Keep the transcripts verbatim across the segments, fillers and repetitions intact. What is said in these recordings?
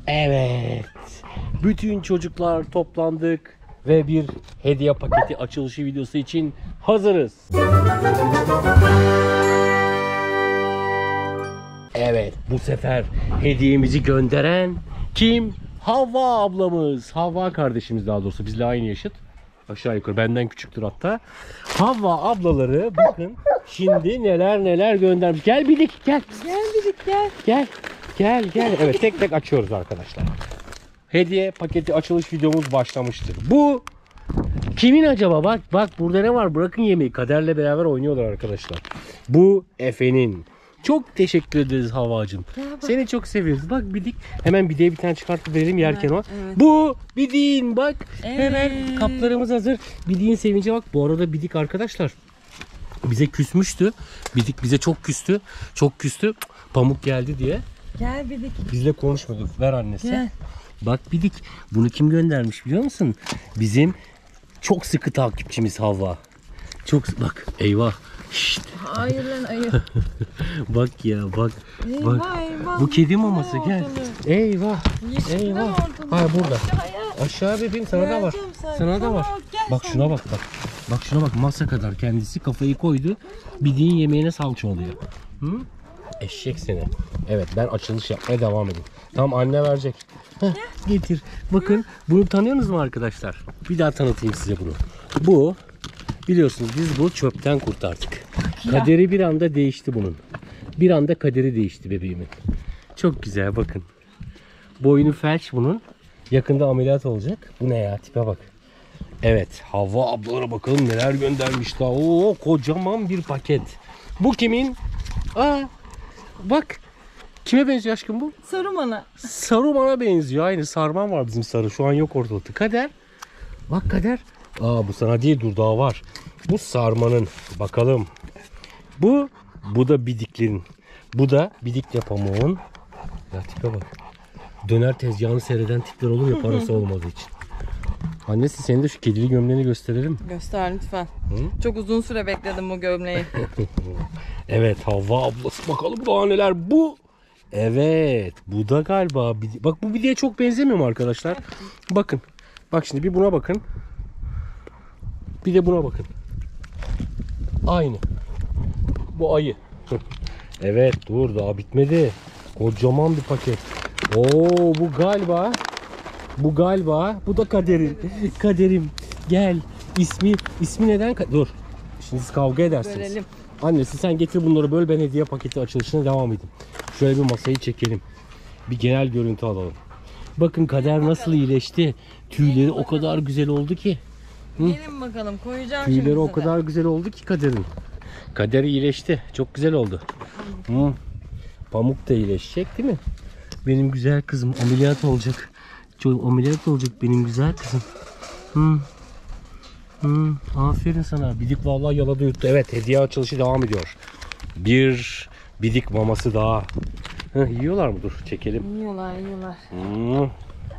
Evet. Bütün çocuklar toplandık ve bir hediye paketi açılışı videosu için hazırız. Evet, bu sefer hediyemizi gönderen kim? Havva ablamız. Havva kardeşimiz daha doğrusu. Bizle aynı yaşıt. Aşağı yukarı benden küçüktür hatta. Havva ablaları bakın şimdi neler neler göndermiş. Gel Bidik gel. Gel Bidik gel. Gel. Gel gel. Evet, tek tek açıyoruz arkadaşlar. Hediye paketi açılış videomuz başlamıştır. Bu kimin acaba? Bak bak burada ne var? Bırakın yemeği. Kaderle beraber oynuyorlar arkadaşlar. Bu Efe'nin. Çok teşekkür ederiz Havvacığım. Seni çok seviyoruz. Bak Bidik. Hemen Bidik'e bir tane çıkartıp verelim yerken o. Evet. Bu Bidik'in bak. Evet. Hemen kaplarımız hazır. Bidik'in sevinci bak. Bu arada Bidik arkadaşlar bize küsmüştü. Bidik bize çok küstü. Çok küstü. Pamuk geldi diye. Gel Bidik. Bizle konuşmadık. Ver annesi. Gel. Bak Bidik. Bunu kim göndermiş biliyor musun? Bizim çok sıkı takipçimiz Havva. Çok bak. Eyvah. Şşt. Hayır lan ayı. Bak ya bak. Eyvah, bak. eyvah. Bu kedi maması gel. Ortalığı. Eyvah. Yeşil Eyvah. ortalığı. Ha burada. Aşağıya. Aşağı bebeğim sana da var. Sana, Sana da var. Gel bak sen. şuna bak bak. Bak şuna bak, masa kadar kendisi kafayı koydu. Bidiğin yemeğine salça oluyor. Hı? Eşek seni. Evet, ben açılış yapmaya devam edeyim. Tamam, anne verecek. Heh, getir. Bakın, bunu tanıyorsunuz mu arkadaşlar? Bir daha tanıtayım size bunu. Bu, biliyorsunuz biz bu çöpten kurtardık. Kaderi bir anda değişti bunun. Bir anda kaderi değişti bebeğimin. Çok güzel, bakın. Boynu felç bunun. Yakında ameliyat olacak. Bu ne ya? Tipe bak. Evet, Havva ablalara bakalım neler göndermiş daha. Oo, kocaman bir paket. Bu kimin? Aa, bak. Kime benziyor aşkım bu? Saruman'a. Saruman'a benziyor. Aynı Sarman var bizim sarı. Şu an yok ortalıkta. Kader. Bak Kader. Aa, bu sana değil, dur daha var. Bu Sarman'ın. Bakalım. Bu, bu da Bidiklerin. Bu da Bidikle Pamuk'un. Ya tipe bak. Döner tezgahını seyreden tipler olur ya, parası olmadığı için. Annesi, senin de şu kedili gömleğini gösterelim. Göster lütfen. Hı? Çok uzun süre bekledim bu gömleği. Evet, Havva ablası, bakalım daha neler. Bu, evet, bu da galiba. Bak, bu Bidik'e çok benzemiyor mu arkadaşlar? Bakın. Bak şimdi bir buna bakın. Bir de buna bakın. Aynı. Bu ayı. Evet, dur daha bitmedi. Kocaman bir paket. Oo, bu galiba. Bu galiba. Bu da Kader'in. Kaderim gel. İsmi ismi neden? Dur. Şimdi siz kavga edersiniz. Bölelim. Annesi, sen getir bunları böl, ben hediye paketi açılışına devam edeyim. Şöyle bir masayı çekelim. Bir genel görüntü alalım. Bakın Kader nasıl iyileşti. Tüyleri o kadar güzel oldu ki. Hı? Gelin bakalım, koyacağım Tüyleri şimdi o size. kadar güzel oldu ki Kader'in. Kader iyileşti. Çok güzel oldu. Hı. Pamuk da iyileşecek değil mi? Benim güzel kızım ameliyat olacak. Çok ameliyat olacak benim güzel kızım. Hı. Hı. Aferin sana. Bidik vallahi yaladı yuttu. Evet, hediye açılışı devam ediyor. Bir Bidik maması daha. Heh, yiyorlar mı? Dur çekelim. Yiyorlar yiyorlar. Hı.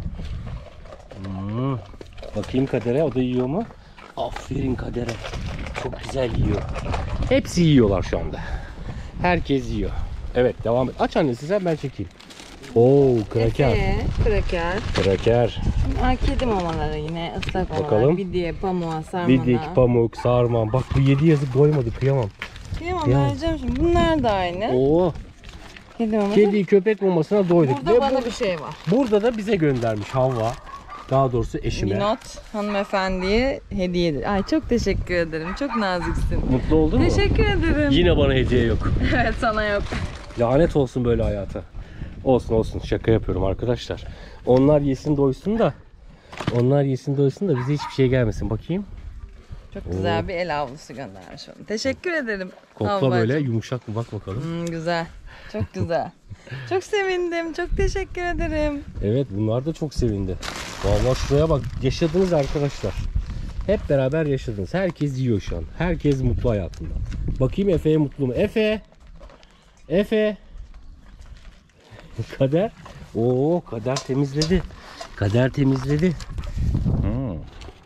Hı. Bakayım Kader'e, o da yiyor mu? Aferin Kader'e. Çok güzel yiyor. Hepsi yiyorlar şu anda. Herkes yiyor. Evet, devam et. Aç annesi sen, ben çekeyim. Oo, kraker. Efe, kraker. Kraker. Aa, kedi mamaları yine, ıslak mamalar. Bakalım. Bidye, pamuğa, sarmana. Bidik, pamuk, sarman. Bak bu yedi yazıp doymadı, kıyamam. Kıyamam, Ya. vereceğim şimdi. Bunlar da aynı. Oo. Kedi maması. Kedi, köpek mamasına doyduk. Burada Ve bana bu- bir şey var. Burada da bize göndermiş Havva. Daha doğrusu eşime. Bir not hanımefendiye hediyedir. Ay çok teşekkür ederim. Çok naziksin. Mutlu oldun mu? Teşekkür ederim. Yine bana hediye yok. Evet, sana yok. Lanet olsun böyle hayata. Olsun olsun, şaka yapıyorum arkadaşlar. Onlar yesin doysun da. Onlar yesin doysun da bize hiçbir şey gelmesin. Bakayım. Çok güzel bir el havlusu göndermiş onu. Teşekkür ederim. Kokla Havvacığım. böyle yumuşak mı, bak bakalım. Hmm, güzel. Çok güzel. Çok sevindim. Çok teşekkür ederim. Evet, bunlar da çok sevindi. Vallahi şuraya bak, yaşadınız arkadaşlar. Hep beraber yaşadınız. Herkes yiyor şu an. Herkes mutlu hayatında. Bakayım Efe'ye mutlu mu? Efe! Efe! Kader. Oo, Kader temizledi. Kader temizledi. Hmm.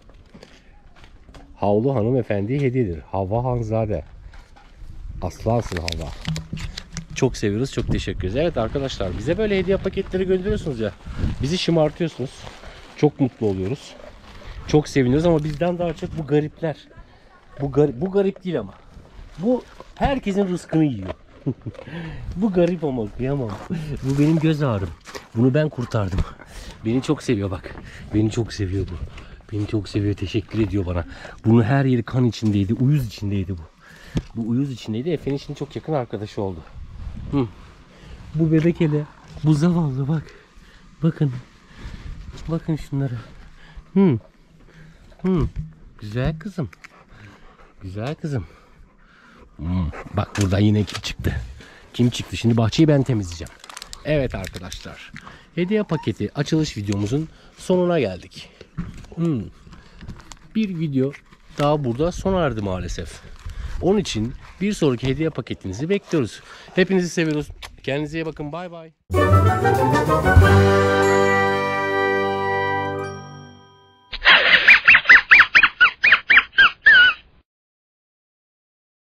Havlu hanımefendiye hediyedir. Havva Hanzade. Aslansın Havva. Çok seviyoruz. Çok teşekkür ederiz. Evet arkadaşlar, bize böyle hediye paketleri gönderiyorsunuz ya. Bizi şımartıyorsunuz. Çok mutlu oluyoruz. Çok seviniyoruz ama bizden daha çok bu garipler. Bu garip, bu garip değil ama. Bu herkesin rızkını yiyor. Bu garip ama kıyamam. Bu benim göz ağrım. Bunu ben kurtardım. Beni çok seviyor bak. Beni çok seviyor bu. Beni çok seviyor. Teşekkür ediyor bana. Bunun her yeri kan içindeydi. Uyuz içindeydi bu. Bu uyuz içindeydi. Efe'nin için çok yakın arkadaşı oldu. Hı. Bu bebek hele. Bu zavallı bak. Bakın. Bakın şunlara. Hı. Hı. Güzel kızım. Güzel kızım. Hmm, bak buradan yine kim çıktı? Kim çıktı? Şimdi bahçeyi ben temizleyeceğim. Evet arkadaşlar. Hediye paketi açılış videomuzun sonuna geldik. Hmm. Bir video daha burada sona erdi maalesef. Onun için bir sonraki hediye paketinizi bekliyoruz. Hepinizi seviyoruz. Kendinize iyi bakın. Bay bay.